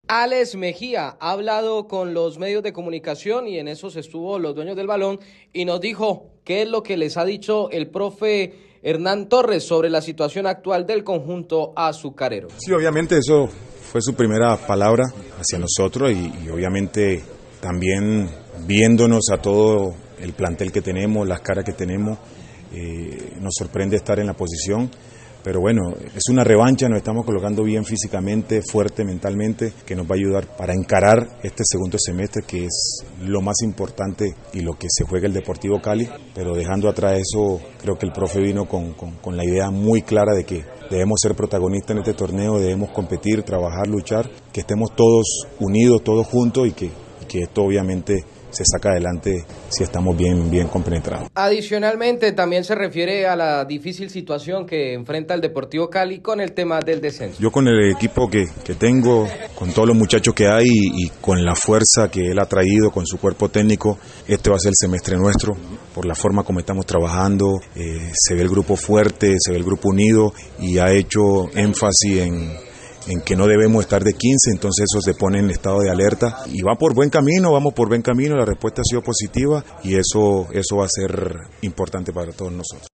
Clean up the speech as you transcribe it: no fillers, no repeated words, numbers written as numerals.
Alex Mejía ha hablado con los medios de comunicación y en esos estuvo los dueños del balón y nos dijo qué es lo que les ha dicho el profe Hernán Torres sobre la situación actual del conjunto azucarero. Sí, obviamente eso fue su primera palabra hacia nosotros y obviamente también viéndonos a todo el plantel que tenemos, las caras que tenemos, nos sorprende estar en la posición. Pero bueno, es una revancha, nos estamos colocando bien físicamente, fuerte mentalmente, que nos va a ayudar para encarar este segundo semestre, que es lo más importante y lo que se juega el Deportivo Cali. Pero dejando atrás eso, creo que el profe vino con la idea muy clara de que debemos ser protagonistas en este torneo, debemos competir, trabajar, luchar, que estemos todos unidos, todos juntos y que esto obviamente se saca adelante si estamos bien compenetrados. Adicionalmente, también se refiere a la difícil situación que enfrenta el Deportivo Cali con el tema del descenso. Yo con el equipo que tengo, con todos los muchachos que hay y con la fuerza que él ha traído, con su cuerpo técnico, este va a ser el semestre nuestro, por la forma como estamos trabajando, se ve el grupo fuerte, se ve el grupo unido y ha hecho énfasis en que no debemos estar de 15, entonces eso se pone en estado de alerta y vamos por buen camino, la respuesta ha sido positiva y eso va a ser importante para todos nosotros.